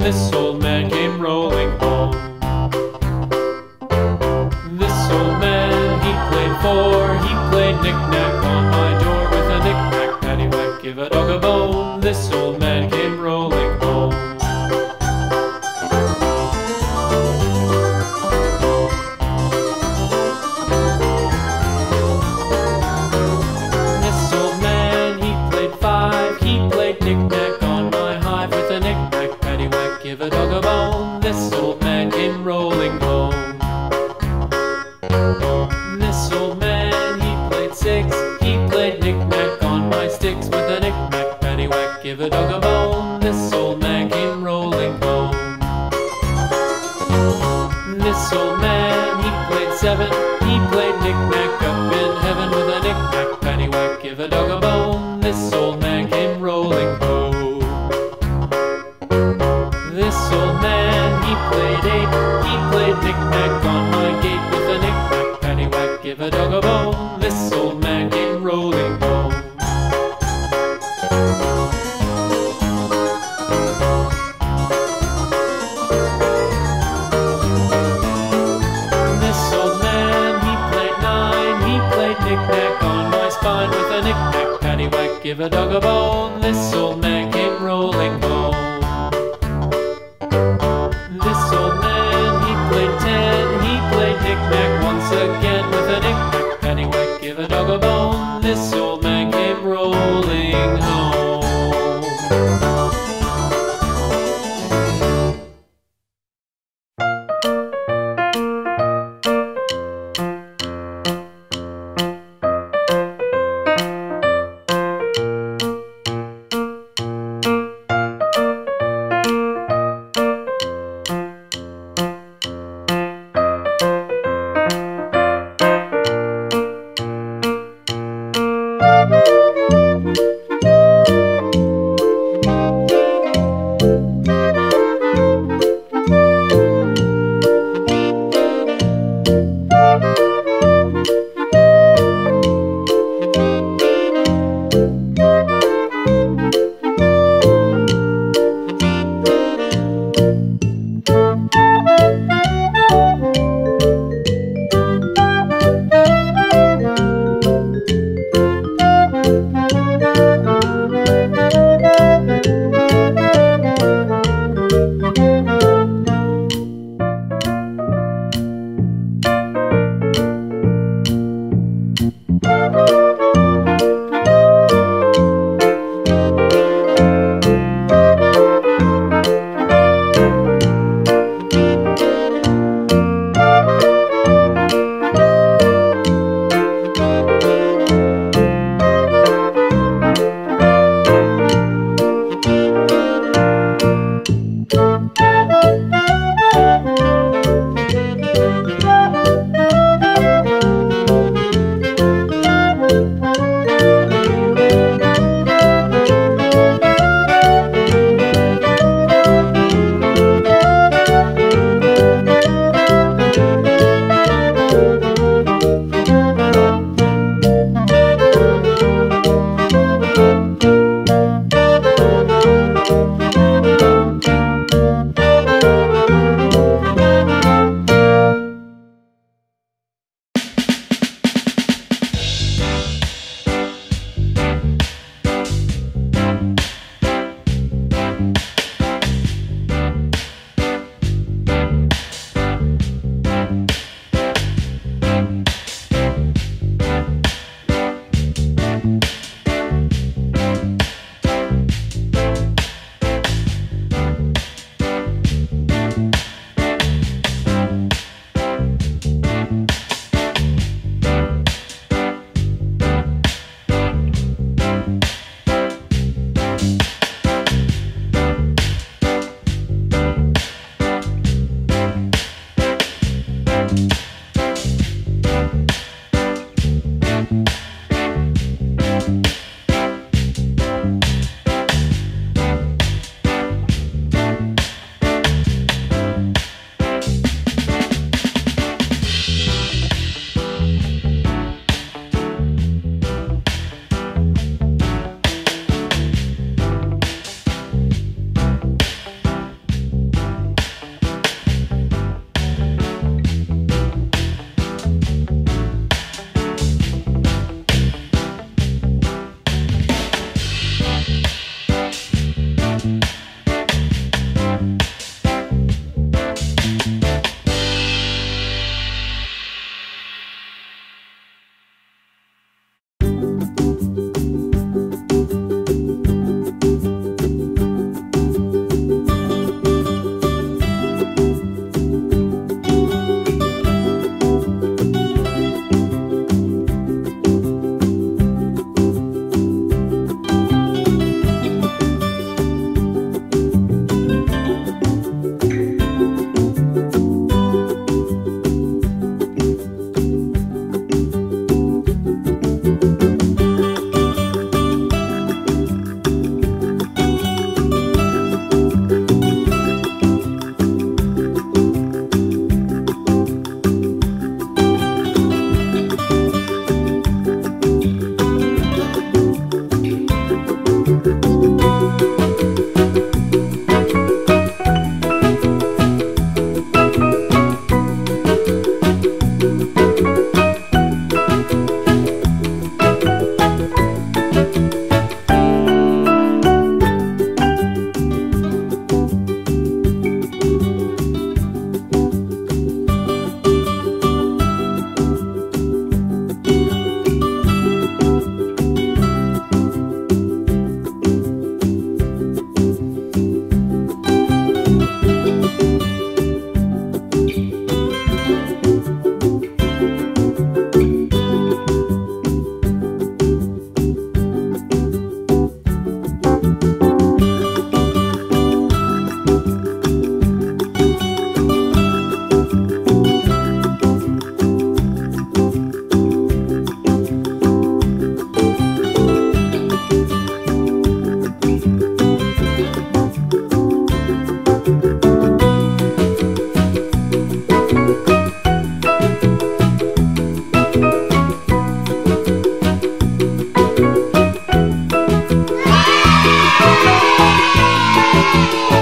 this old man came rolling home. This old man, he played he played knick-knack on my door with a knick-knack, paddywhack, give a dog a bone. This old man came rolling home. This old man, he played five, he played knick-knack on my hive with a knick-knack, paddywhack, give a dog a bone. This old man came rolling home. This old man, he played six, he played knick-knack on my sticks with a knick-knack, paddywhack, give a dog a bone. This old man came rolling home. This old man, he played seven, he played knick-knack up in heaven with a knick-knack, paddywhack, give a dog a bone. This old man came rolling home. This old man, he played eight, he played knick-knack on my gate with a knick-knack, paddywhack, give a dog a bone. This old man came rolling home. This old man, he played nine, he played knick-knack on my spine with a knick-knack, paddywhack, give a dog a bone. This old man came rolling home. This old man, he played ten, he played knick-knack once again with a knick-knack, paddywhack, give a dog a bone. This old man came rolling home. Bye.